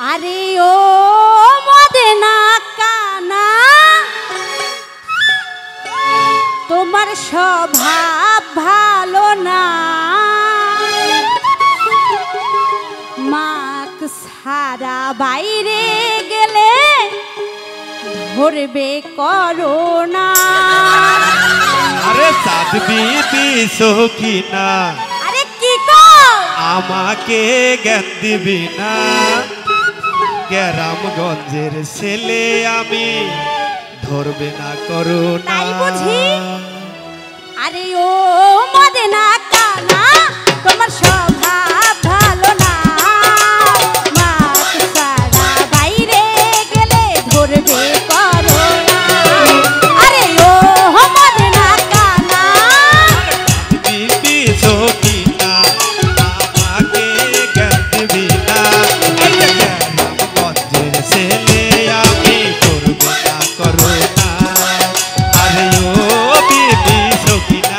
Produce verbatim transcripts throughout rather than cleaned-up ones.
আরে ও মদেনা কানা তোমার স্বভাব ভালো না, মাক সারা বাইরে গেলে ধরবে করোনা। আরে সাত বিবি সখিনা, আরে কি কও আমাকে জ্ঞান দিবি না, গ্রামগঞ্জের ছেলে আমি, ধরবে না করোনা। তাই বুঝি? আরে ও মদেনা কানা তোমার স্বভাব ভালো না, মাক সারা বাইরে গেলে ধরবে করোনা। আরে ও মদেনা কানা বিবি সখিনা, আমাকে জ্ঞান দিবি না, গ্রামগঞ্জের ছেলে আমি, ধরবে না করোনা। আরে ও বিবি সখিনা,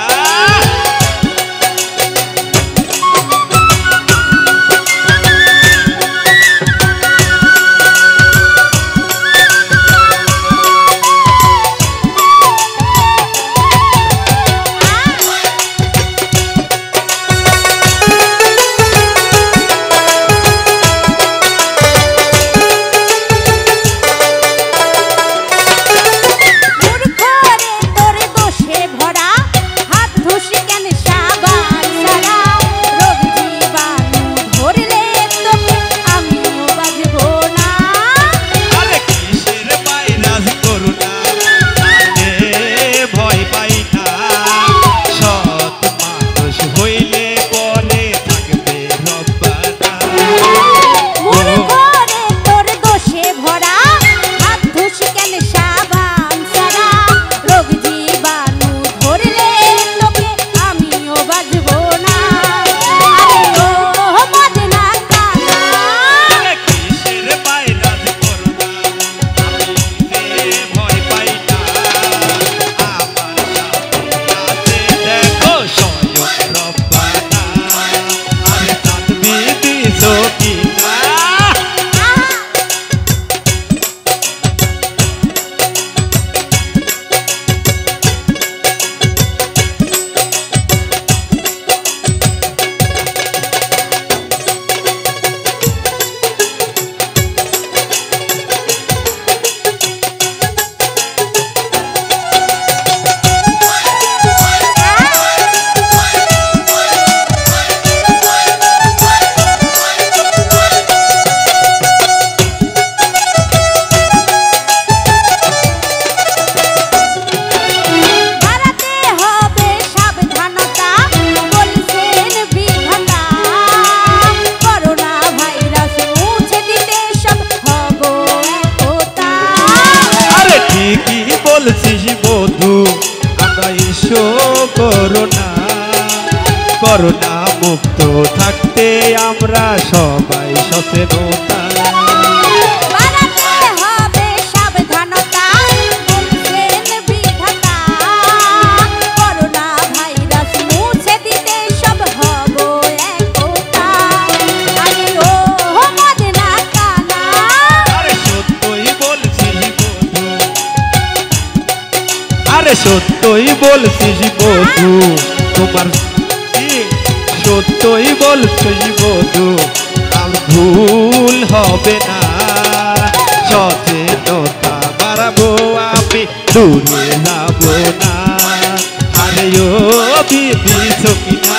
বলছিস বধু আমরা এসো করোনা, করোনা মুক্ত থাকতে আমরা সবাই সচেতনতা। আরে সত্যই বলছিস বধু, তোমার সত্যই বলছিস বধু, আর ভুল হবে না, সচেতনতা বাড়াবো আমি, দূরে যাবো না। আরে ও বিবি সখিনা,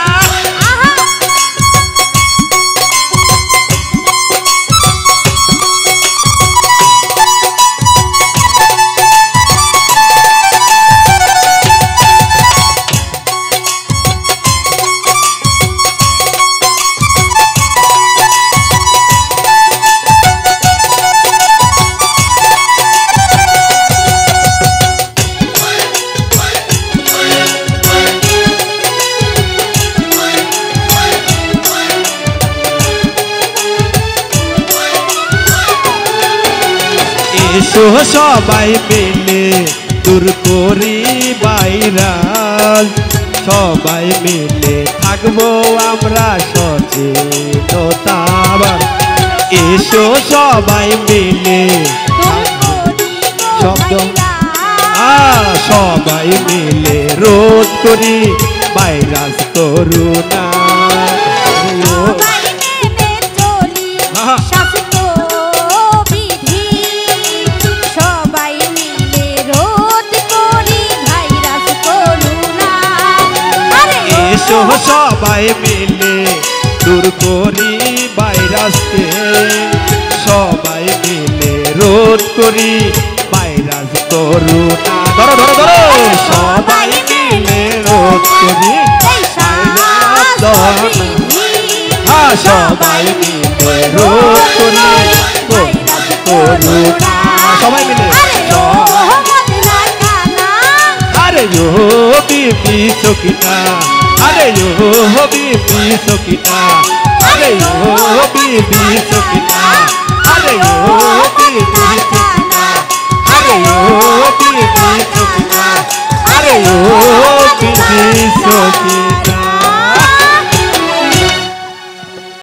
এসো সবাই মিলে দূর করি ভাইরাস, সবাই মিলে থাকবো আমরা সচেতনতা। এসো সবাই মিলে শব্দ আ সবাই মিলে রোধ করি ভাইরাস করোনা এসো সবাই মিলে দূর করি ভাইরাসকে সবাই মিলে রোধ করি ভাইরাস করোনা ধরো ধরো ধরো সবাই মিলে রোধ করি ভাইরাস হ্যাঁ সবাই মিলে রোধ করি ভাইরাস করোনা সবাই মিলে আরে ও বিবি সকিনা আরে ও বিবি সকিনা আরে ও বিবি সকিনা আরে ও বিবি সকিনা আরে ও বিবি সকিনা আরে ও বিবি সকিনা